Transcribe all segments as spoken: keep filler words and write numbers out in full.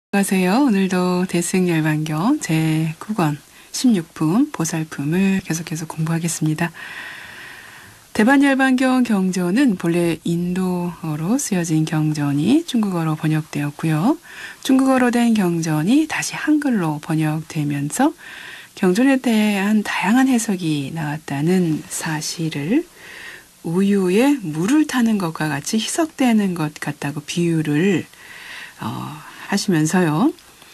안녕하세요. 오늘도 대승열반경 제구 권 십육 품 보살품을 계속해서 공부하겠습니다. 대반열반경 경전은 본래 인도어로 쓰여진 경전이 중국어로 번역되었고요. 중국어로 된 경전이 다시 한글로 번역되면서 경전에 대한 다양한 해석이 나왔다는 사실을 우유에 물을 타는 것과 같이 희석되는 것 같다고 비유를 어, 하시면서요.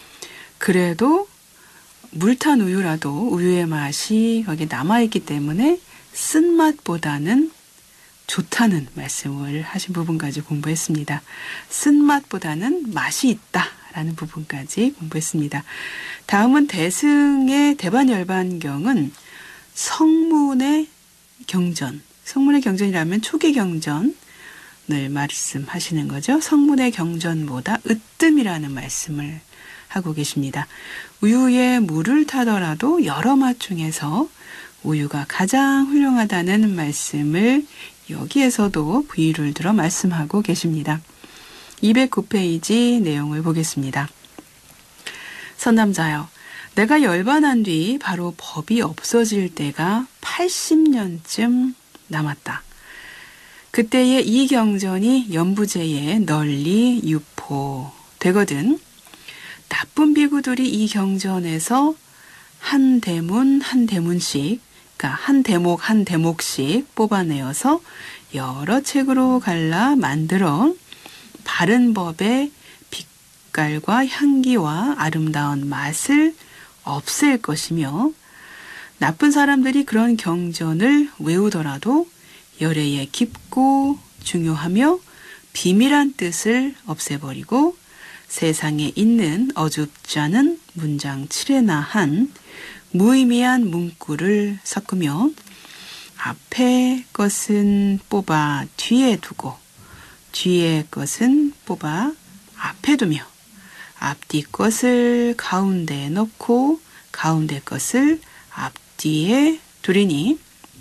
그래도 물탄 우유라도 우유의 맛이 거기 남아있기 때문에 쓴맛보다는 좋다는 말씀을 하신 부분까지 공부했습니다. 쓴맛보다는 맛이 있다라는 부분까지 공부했습니다. 다음은 대승의 대반열반경은 성문의 경전, 성문의 경전이라면 초기 경전 늘 말씀하시는 거죠. 성문의 경전보다 으뜸이라는 말씀을 하고 계십니다. 우유에 물을 타더라도 여러 맛 중에서 우유가 가장 훌륭하다는 말씀을 여기에서도 비유를 들어 말씀하고 계십니다. 이백구 페이지 내용을 보겠습니다. 선남자여, 내가 열반한 뒤 바로 법이 없어질 때가 팔십 년쯤 남았다. 그때에 이 경전이 연부제에 널리 유포되거든. 나쁜 비구들이 이 경전에서 한 대문 한 대문씩, 그러니까 한 대목 한 대목씩 뽑아내어서 여러 책으로 갈라 만들어 바른 법의 빛깔과 향기와 아름다운 맛을 없앨 것이며, 나쁜 사람들이 그런 경전을 외우더라도 열애에 깊고 중요하며 비밀한 뜻을 없애버리고 세상에 있는 어줍지 않은 문장 칠에나 한 무의미한 문구를 섞으며 앞에 것은 뽑아 뒤에 두고 뒤에 것은 뽑아 앞에 두며 앞뒤 것을 가운데에 넣고 가운데 것을 앞뒤에 두리니,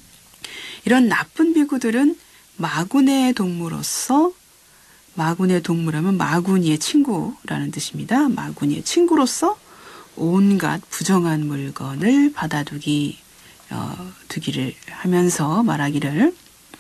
이런 나쁜 비구들은 마구니의 동무로서, 마구니의 동무라면 마구니의 친구라는 뜻입니다. 마구니의 친구로서 온갖 부정한 물건을 받아두기 어, 두기를 하면서 말하기를,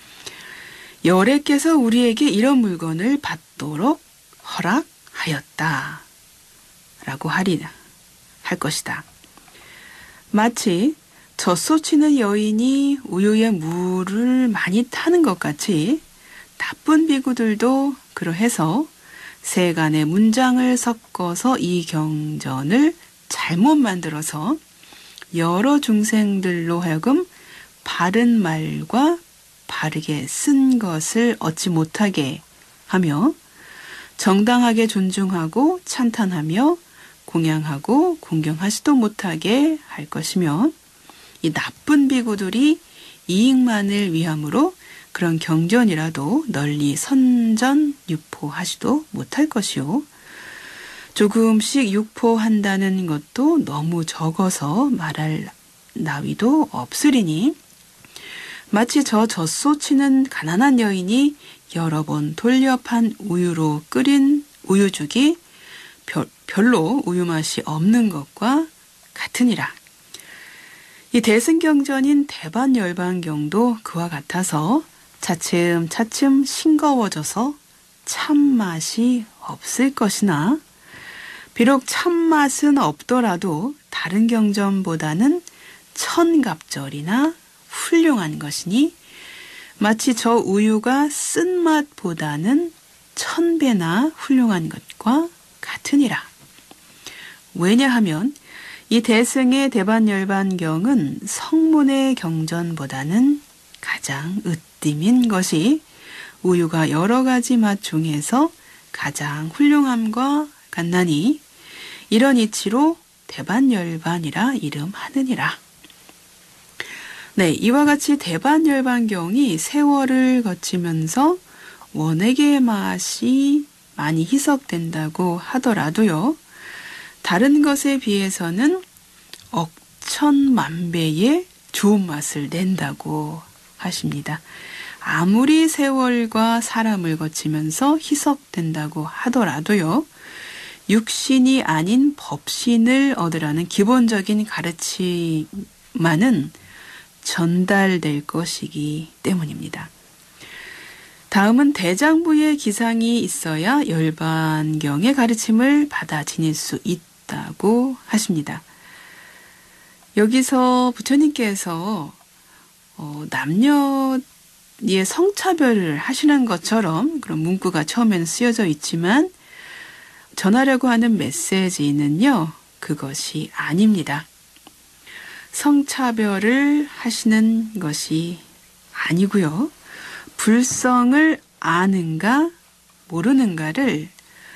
열애께서 우리에게 이런 물건을 받도록 허락하였다 라고 하리라 할 것이다. 마치 젖소치는 여인이 우유에 물을 많이 타는 것 같이 나쁜 비구들도 그러해서 세간의 문장을 섞어서 이 경전을 잘못 만들어서 여러 중생들로 하여금 바른 말과 바르게 쓴 것을 얻지 못하게 하며 정당하게 존중하고 찬탄하며 공양하고 공경하지도 못하게 할 것이며, 이 나쁜 비구들이 이익만을 위함으로 그런 경전이라도 널리 선전 유포하지도 못할 것이요. 조금씩 유포한다는 것도 너무 적어서 말할 나위도 없으리니, 마치 저 젖소치는 가난한 여인이 여러 번 돌려 판 우유로 끓인 우유죽이 별, 별로 우유 맛이 없는 것과 같으니라. 이 대승경전인 대반열반경도 그와 같아서 차츰차츰 싱거워져서 참맛이 없을 것이나, 비록 참맛은 없더라도 다른 경전보다는 천갑절이나 훌륭한 것이니, 마치 저 우유가 쓴맛보다는 천배나 훌륭한 것과 같으니라. 왜냐하면 이 대승의 대반열반경은 성문의 경전보다는 가장 으뜸인 것이 우유가 여러 가지 맛 중에서 가장 훌륭함과 같나니, 이런 이치로 대반열반이라 이름하느니라. 네, 이와 같이 대반열반경이 세월을 거치면서 원액의 맛이 많이 희석된다고 하더라도요, 다른 것에 비해서는 억천만배의 좋은 맛을 낸다고 하십니다. 아무리 세월과 사람을 거치면서 희석된다고 하더라도요, 육신이 아닌 법신을 얻으라는 기본적인 가르침만은 전달될 것이기 때문입니다. 다음은 대장부의 기상이 있어야 열반경의 가르침을 받아 지닐 수 있다고 하십니다. 여기서 부처님께서 어, 남녀의 성차별을 하시는 것처럼 그런 문구가 처음에는 쓰여져 있지만 전하려고 하는 메시지는요, 그것이 아닙니다. 성차별을 하시는 것이 아니고요. 불성을 아는가 모르는가를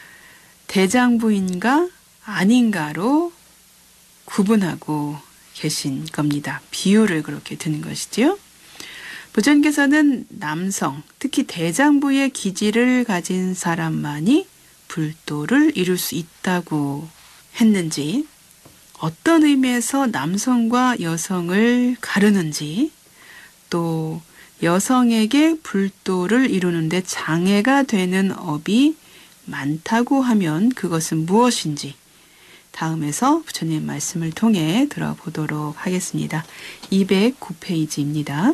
대장부인가 아닌가로 구분하고 계신 겁니다. 비유를 그렇게 드는 것이지요. 부처님께서는 남성, 특히 대장부의 기질을 가진 사람만이 불도를 이룰 수 있다고 했는지, 어떤 의미에서 남성과 여성을 가르는지, 또 여성에게 불도를 이루는데 장애가 되는 업이 많다고 하면 그것은 무엇인지 다음에서 부처님 말씀을 통해 들어보도록 하겠습니다. 이백구 페이지입니다.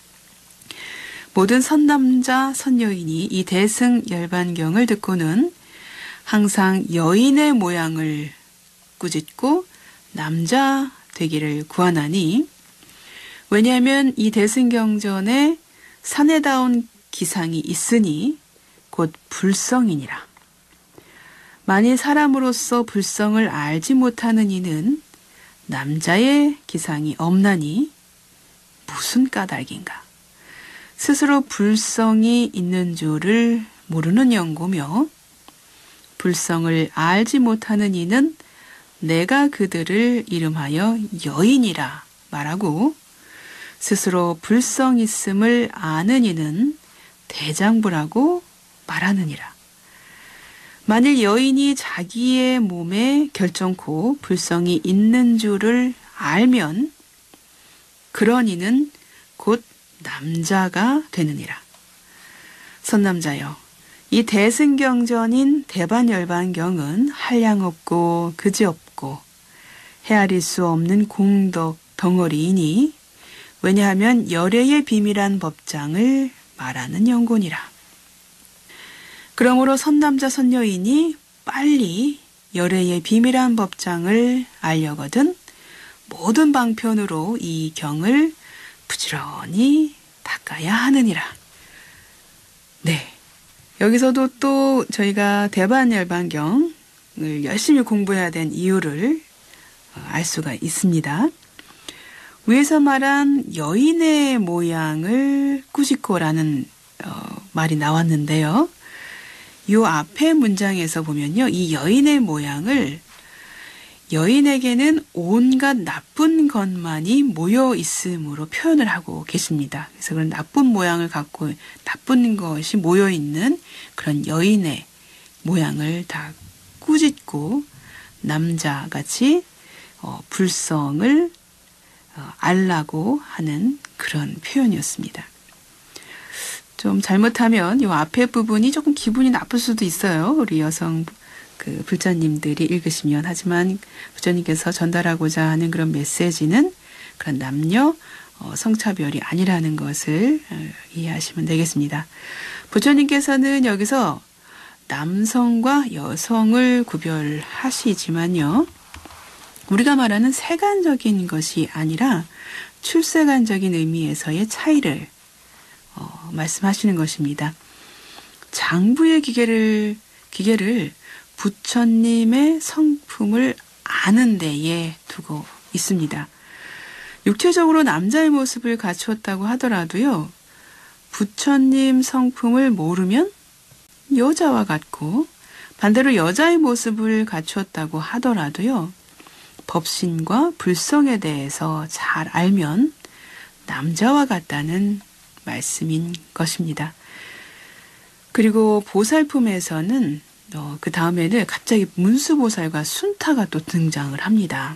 모든 선남자, 선여인이 이 대승 열반경을 듣고는 항상 여인의 모양을 꾸짖고 남자 되기를 구하나니, 왜냐하면 이 대승경전에 사내다운 기상이 있으니 곧 불성이니라. 만일 사람으로서 불성을 알지 못하는 이는 남자의 기상이 없나니 무슨 까닭인가. 스스로 불성이 있는 줄을 모르는 영고며 불성을 알지 못하는 이는 내가 그들을 이름하여 여인이라 말하고, 스스로 불성 있음을 아는 이는 대장부라고 말하느니라. 만일 여인이 자기의 몸에 결정코 불성이 있는 줄을 알면 그런 이는 곧 남자가 되느니라. 선남자여, 이 대승경전인 대반열반경은 한량없고 그지없고 헤아릴 수 없는 공덕 덩어리이니, 왜냐하면 열애의 비밀한 법장을 말하는 연곤이라. 그러므로 선남자 선여인이 빨리 열애의 비밀한 법장을 알려거든 모든 방편으로 이 경을 부지런히 닦아야 하느니라. 네, 여기서도 또 저희가 대반열반경을 열심히 공부해야 된 이유를 알 수가 있습니다. 위에서 말한 여인의 모양을 꾸짖고라는 어, 말이 나왔는데요. 이 앞에 문장에서 보면요, 이 여인의 모양을 여인에게는 온갖 나쁜 것만이 모여 있음으로 표현을 하고 계십니다. 그래서 그런 나쁜 모양을 갖고 나쁜 것이 모여 있는 그런 여인의 모양을 다 꾸짖고 남자같이 어, 불성을 어, 알라고 하는 그런 표현이었습니다. 좀 잘못하면 이 앞에 부분이 조금 기분이 나쁠 수도 있어요. 우리 여성 그 불자님들이 읽으시면. 하지만 부처님께서 전달하고자 하는 그런 메시지는 그런 남녀 어, 성차별이 아니라는 것을 어, 이해하시면 되겠습니다. 부처님께서는 여기서 남성과 여성을 구별하시지만요, 우리가 말하는 세간적인 것이 아니라 출세간적인 의미에서의 차이를 어, 말씀하시는 것입니다. 장부의 기계를, 기계를 부처님의 성품을 아는 데에 두고 있습니다. 육체적으로 남자의 모습을 갖추었다고 하더라도요, 부처님 성품을 모르면 여자와 같고, 반대로 여자의 모습을 갖추었다고 하더라도요, 법신과 불성에 대해서 잘 알면 남자와 같다는 말씀인 것입니다. 그리고 보살품에서는 어, 그 다음에는 갑자기 문수보살과 순타가 또 등장을 합니다.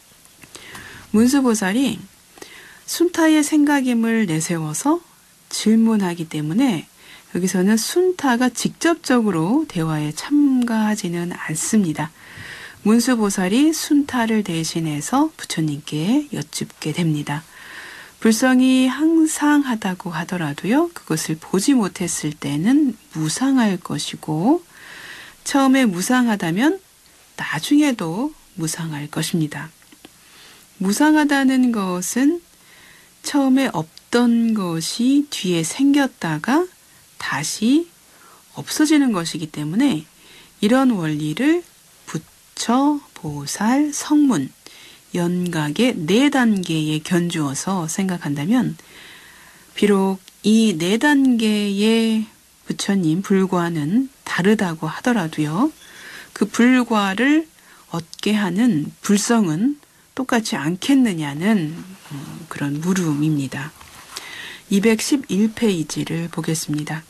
문수보살이 순타의 생각임을 내세워서 질문하기 때문에 여기서는 순타가 직접적으로 대화에 참가하지는 않습니다. 문수보살이 순타를 대신해서 부처님께 여쭙게 됩니다. 불성이 항상하다고 하더라도요, 그것을 보지 못했을 때는 무상할 것이고, 처음에 무상하다면 나중에도 무상할 것입니다. 무상하다는 것은 처음에 없던 것이 뒤에 생겼다가 다시 없어지는 것이기 때문에 이런 원리를 부처, 보살, 성문, 연각의 네 단계에 견주어서 생각한다면 비록 이 네 단계의 부처님 불과는 다르다고 하더라도요. 그 불과를 얻게 하는 불성은 똑같지 않겠느냐는 그런 물음입니다. 이백십일 페이지를 보겠습니다.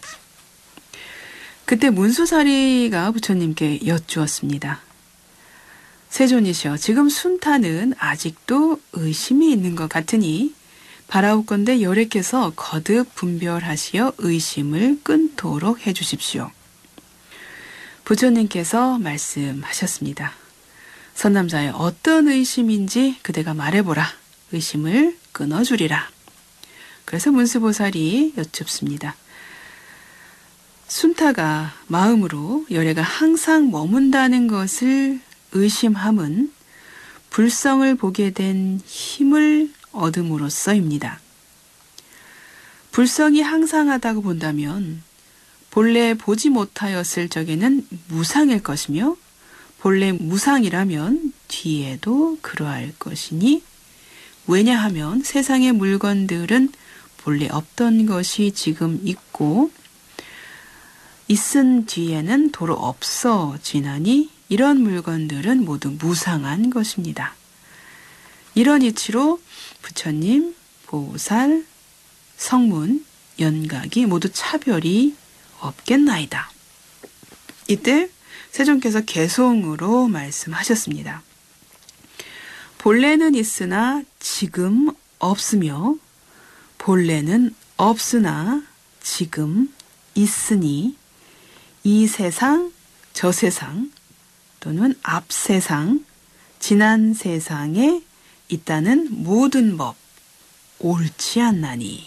그때 문수사리가 부처님께 여쭈었습니다. 세존이시여, 지금 순타는 아직도 의심이 있는 것 같으니 바라옵건대 여래께서 거듭 분별하시어 의심을 끊도록 해주십시오. 부처님께서 말씀하셨습니다. 선남자여, 어떤 의심인지 그대가 말해보라. 의심을 끊어주리라. 그래서 문수보살이 여쭙습니다. 순타가 마음으로 열애가 항상 머문다는 것을 의심함은 불성을 보게 된 힘을 얻음으로써입니다. 불성이 항상하다고 본다면 본래 보지 못하였을 적에는 무상일 것이며 본래 무상이라면 뒤에도 그러할 것이니 왜냐하면 세상의 물건들은 본래 없던 것이 지금 있고 있은 뒤에는 도로 없어지나니 이런 물건들은 모두 무상한 것입니다. 이런 이치로 부처님, 보살, 성문, 연각이 모두 차별이 없겠나이다. 이때 세존께서 개송으로 말씀하셨습니다. 본래는 있으나 지금 없으며 본래는 없으나 지금 있으니 이 세상, 저 세상 또는 앞 세상, 지난 세상에 있다는 모든 법 옳지 않나니.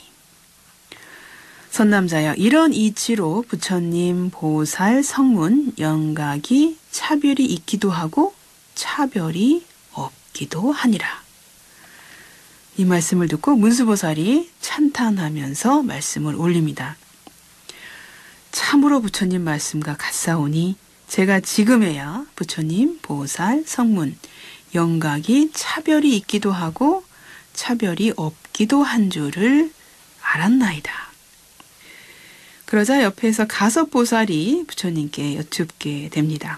선남자여, 이런 이치로 부처님, 보살, 성문, 연각이 차별이 있기도 하고 차별이 없기도 하니라. 이 말씀을 듣고 문수보살이 찬탄하면서 말씀을 올립니다. 참으로 부처님 말씀과 같사오니 제가 지금에야 부처님, 보살, 성문, 연각이 차별이 있기도 하고 차별이 없기도 한 줄을 알았나이다. 그러자 옆에서 가섭보살이 부처님께 여쭙게 됩니다.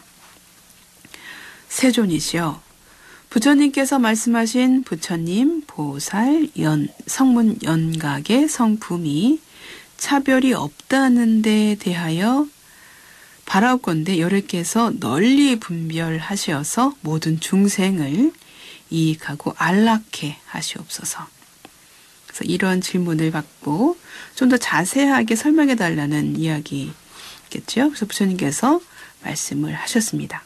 세존이시여, 부처님께서 말씀하신 부처님, 보살, 연, 성문, 연각의 성품이 차별이 없다는 데 대하여 바라옵건대 여래께서 널리 분별하시어서 모든 중생을 이익하고 안락해 하시옵소서. 그래서 이런 질문을 받고 좀 더 자세하게 설명해 달라는 이야기겠죠. 그래서 부처님께서 말씀을 하셨습니다.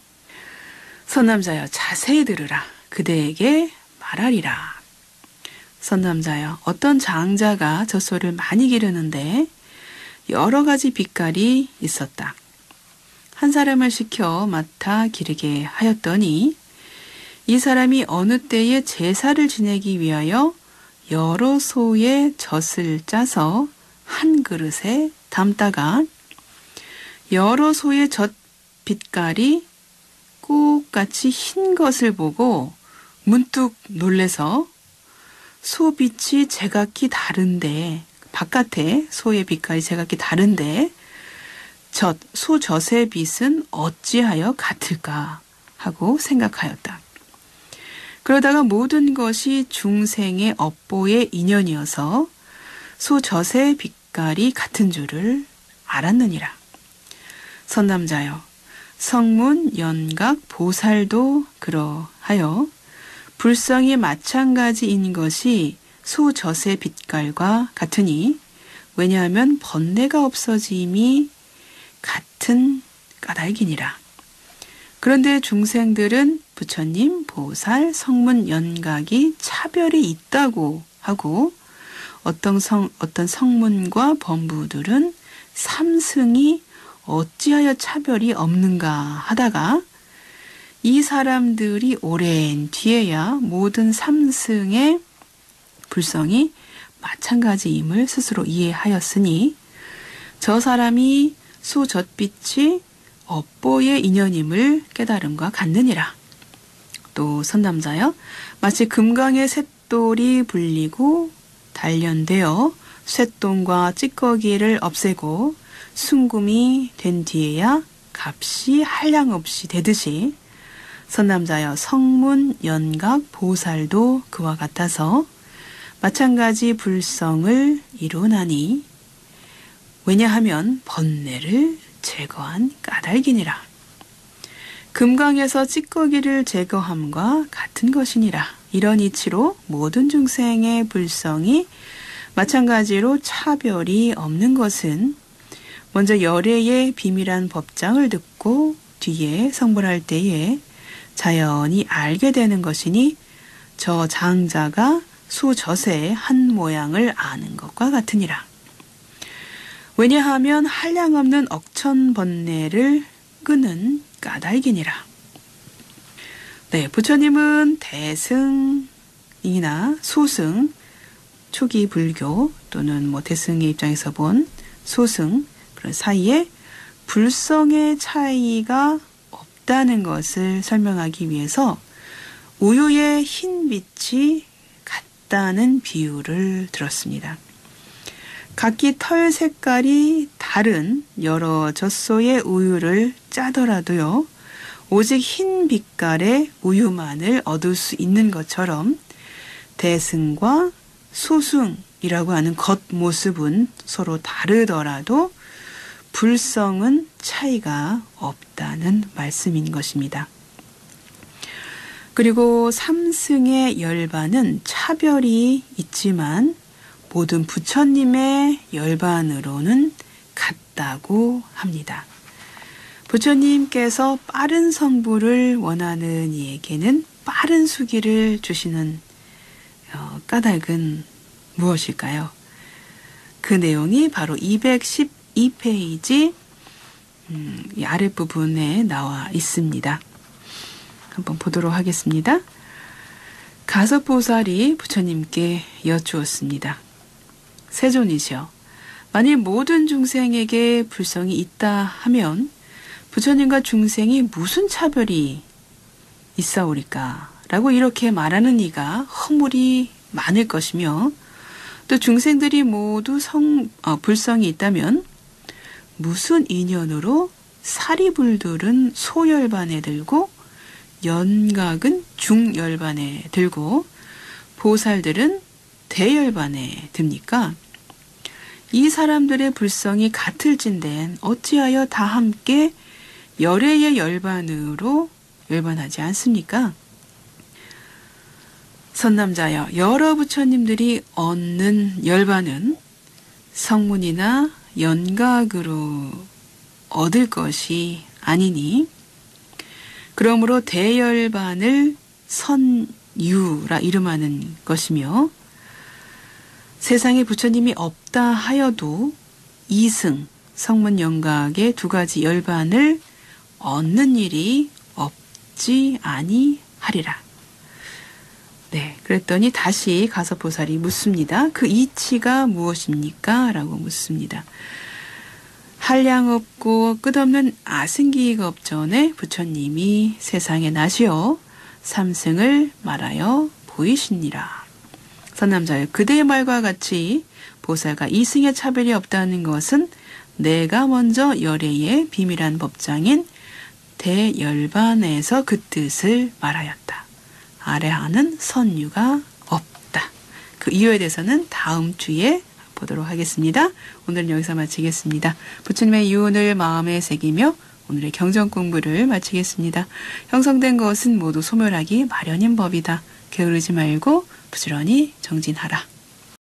선남자여, 자세히 들으라. 그대에게 말하리라. 선남자여, 어떤 장자가 젖소를 많이 기르는데 여러 가지 빛깔이 있었다. 한 사람을 시켜 맡아 기르게 하였더니 이 사람이 어느 때에 제사를 지내기 위하여 여러 소의 젖을 짜서 한 그릇에 담다가 여러 소의 젖 빛깔이 똑같이 흰 것을 보고 문득 놀래서 소빛이 제각기 다른데, 바깥에 소의 빛깔이 제각기 다른데 젖, 소젖의 빛은 어찌하여 같을까 하고 생각하였다. 그러다가 모든 것이 중생의 업보의 인연이어서 소젖의 빛깔이 같은 줄을 알았느니라. 선남자여, 성문, 연각, 보살도 그러하여 불성이 마찬가지인 것이 소젖의 빛깔과 같으니 왜냐하면 번뇌가 없어짐이 같은 까닭이니라. 그런데 중생들은 부처님, 보살, 성문, 연각이 차별이 있다고 하고 어떤 성, 어떤 성문과 범부들은 삼승이 어찌하여 차별이 없는가 하다가 이 사람들이 오랜 뒤에야 모든 삼승의 불성이 마찬가지임을 스스로 이해하였으니 저 사람이 수젖빛이 업보의 인연임을 깨달음과 같느니라. 또 선남자여 마치 금강의 쇳돌이 불리고 단련되어 쇳돈과 찌꺼기를 없애고 순금이 된 뒤에야 값이 한량없이 되듯이 선남자여 성문, 연각, 보살도 그와 같아서 마찬가지 불성을 이루나니 왜냐하면 번뇌를 제거한 까닭이니라. 금강에서 찌꺼기를 제거함과 같은 것이니라. 이런 이치로 모든 중생의 불성이 마찬가지로 차별이 없는 것은 먼저 열애의 비밀한 법장을 듣고 뒤에 성불할 때에 자연히 알게 되는 것이니 저 장자가 수젖의 한 모양을 아는 것과 같으니라. 왜냐하면 한량없는 억천번뇌를 끄는 까닭이니라. 네, 부처님은 대승이나 소승, 초기 불교 또는 뭐 대승의 입장에서 본 소승 그런 사이에 불성의 차이가 없다는 것을 설명하기 위해서 우유의 흰 빛이 같다는 비유를 들었습니다. 각기 털 색깔이 다른 여러 젖소의 우유를 짜더라도요, 오직 흰 빛깔의 우유만을 얻을 수 있는 것처럼 대승과 소승이라고 하는 겉모습은 서로 다르더라도 불성은 차이가 없다는 말씀인 것입니다. 그리고 삼승의 열반은 차별이 있지만 모든 부처님의 열반으로는 같다고 합니다. 부처님께서 빠른 성불을 원하는 이에게는 빠른 수기를 주시는 어, 까닭은 무엇일까요? 그 내용이 바로 이백십이 페이지 음, 이 아랫부분에 나와 있습니다. 한번 보도록 하겠습니다. 가섭보살이 부처님께 여쭈었습니다. 세존이시여, 만일 모든 중생에게 불성이 있다 하면 부처님과 중생이 무슨 차별이 있사오리까? 라고 이렇게 말하는 이가 허물이 많을 것이며 또 중생들이 모두 성, 어, 불성이 있다면 무슨 인연으로 사리불들은 소열반에 들고 연각은 중열반에 들고 보살들은 대열반에 듭니까? 이 사람들의 불성이 같을진데 어찌하여 다 함께 열애의 열반으로 열반하지 않습니까? 선남자여, 여러 부처님들이 얻는 열반은 성문이나 연각으로 얻을 것이 아니니 그러므로 대열반을 선유라 이름하는 것이며 세상에 부처님이 없다 하여도 이승, 성문 연각의 두 가지 열반을 얻는 일이 없지 아니하리라. 네, 그랬더니 다시 가섭보살이 묻습니다. 그 이치가 무엇입니까? 라고 묻습니다. 한량없고 끝없는 아승기급 전에 부처님이 세상에 나시어 삼승을 말하여 보이시니라. 선남자여, 그대의 말과 같이 보살과 이승의 차별이 없다는 것은 내가 먼저 열애의 비밀한 법장인 대열반에서 그 뜻을 말하였다. 아래하는 선유가 없다. 그 이유에 대해서는 다음 주에 보도록 하겠습니다. 오늘은 여기서 마치겠습니다. 부처님의 유언을 마음에 새기며 오늘의 경전 공부를 마치겠습니다. 형성된 것은 모두 소멸하기 마련인 법이다. 게으르지 말고 부지런히 정진하라.